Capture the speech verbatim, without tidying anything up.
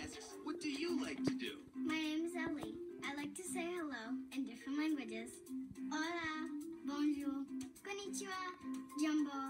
asks, what do you like to do? My name is Ellie. I like to say hello in different languages. Hola, bonjour, konnichiwa, jumbo.